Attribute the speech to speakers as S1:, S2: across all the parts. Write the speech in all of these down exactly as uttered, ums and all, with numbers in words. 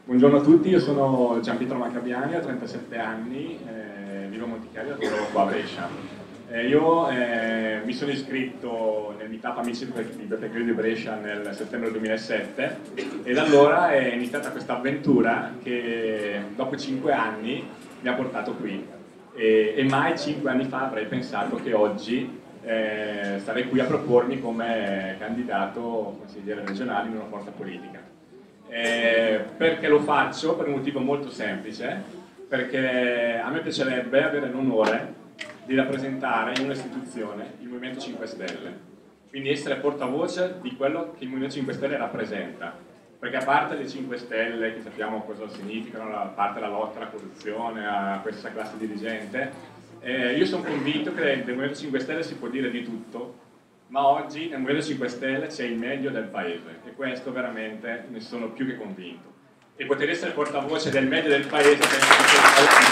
S1: Buongiorno a tutti, io sono Gianpietro Maccabiani, ho trentasette anni, eh, vivo a Montichiari, lavoro qua a Brescia. Eh, io eh, mi sono iscritto nel meetup Amici di Beppe Grillo di Brescia nel settembre duemilasette e da allora è iniziata questa avventura che dopo cinque anni mi ha portato qui. E, e mai cinque anni fa avrei pensato che oggi eh, sarei qui a propormi come candidato consigliere regionale in una forza politica. Eh, perché lo faccio? Per un motivo molto semplice, perché a me piacerebbe avere l'onore di rappresentare in un'istituzione il Movimento cinque Stelle, quindi essere portavoce di quello che il Movimento cinque Stelle rappresenta, perché a parte le cinque Stelle, che sappiamo cosa significano, a parte la lotta alla corruzione, a questa classe dirigente, eh, io sono convinto che nel Movimento cinque Stelle si può dire di tutto, ma oggi nel Movimento cinque Stelle c'è il meglio del paese e questo veramente ne sono più che convinto. E poter essere portavoce del meglio del paese penso che sia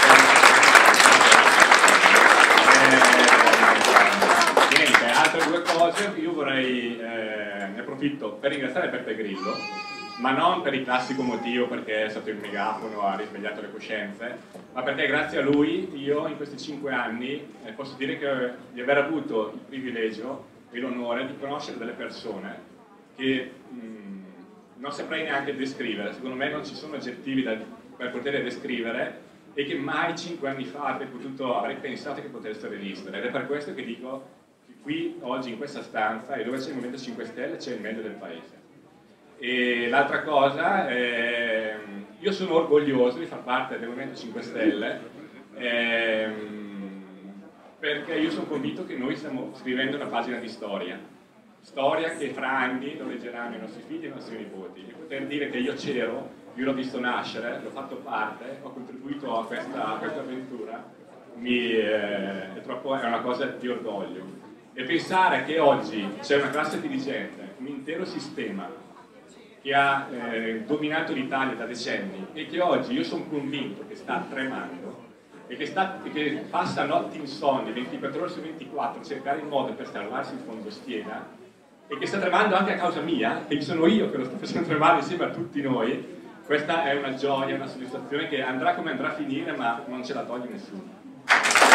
S1: eh, niente, altre due cose, io vorrei, eh, ne approfitto per ringraziare Beppe Grillo, ma non per il classico motivo perché è stato il megafono, ha risvegliato le coscienze, ma perché grazie a lui io in questi cinque anni eh, posso dire che, di aver avuto il privilegio e l'onore di conoscere delle persone che mh, non saprei neanche descrivere, secondo me non ci sono aggettivi da, per poter descrivere e che mai cinque anni fa avrei, potuto, avrei pensato che potessero esistere, ed è per questo che dico che qui oggi in questa stanza e dove c'è il Movimento cinque Stelle c'è il meglio del paese. E l'altra cosa, eh, io sono orgoglioso di far parte del Movimento cinque Stelle eh, perché io sono convinto che noi stiamo scrivendo una pagina di storia, storia che fra anni lo leggeranno i nostri figli e i nostri nipoti, e poter dire che io c'ero, io l'ho visto nascere, l'ho fatto parte, ho contribuito a questa, a questa avventura, mi, eh, è, troppo, è una cosa di orgoglio. E pensare che oggi c'è una classe dirigente, un intero sistema che ha eh, dominato l'Italia da decenni e che oggi io sono convinto che sta tremando e che, sta, che passa notti insonni, ventiquattro ore su ventiquattro, a cercare il modo per salvarsi in fondo schiena, e che sta tremando anche a causa mia, che sono io che lo sto facendo tremare insieme a tutti noi, questa è una gioia, una soddisfazione che andrà come andrà a finire, ma non ce la toglie nessuno.